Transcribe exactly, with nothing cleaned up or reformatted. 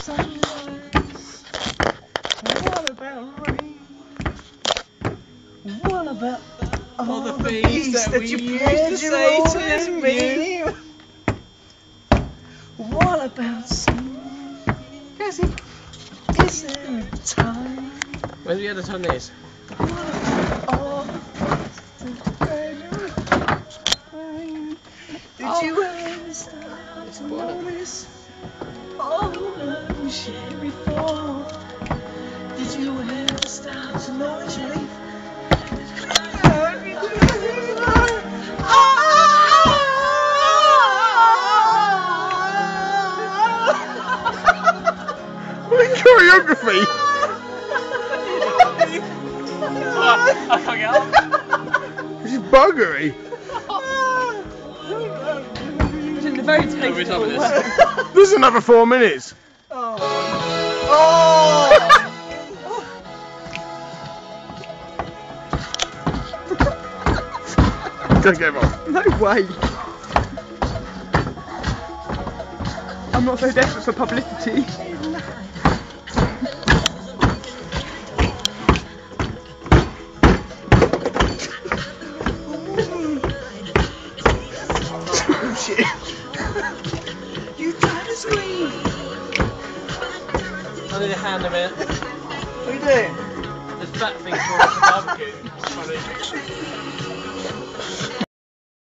sunrise? What about rain? What about all, all the things that, that you used to say to me? What about sun? Is it? Is there a time? Where's the other time this? What about all the things Did oh. you ever start to notice all the love we shared before? Did you ever start to notice, Rafe? Choreography! Oh, I can't get up. This is buggery. It's in the very tasteful way. There's another four minutes. Oh! Oh! Don't get off. No way. I'm not so desperate for publicity. Shit. You tried to scream. I need a hand a minute. What are you doing? There's fat things for us to barbecue. Funny.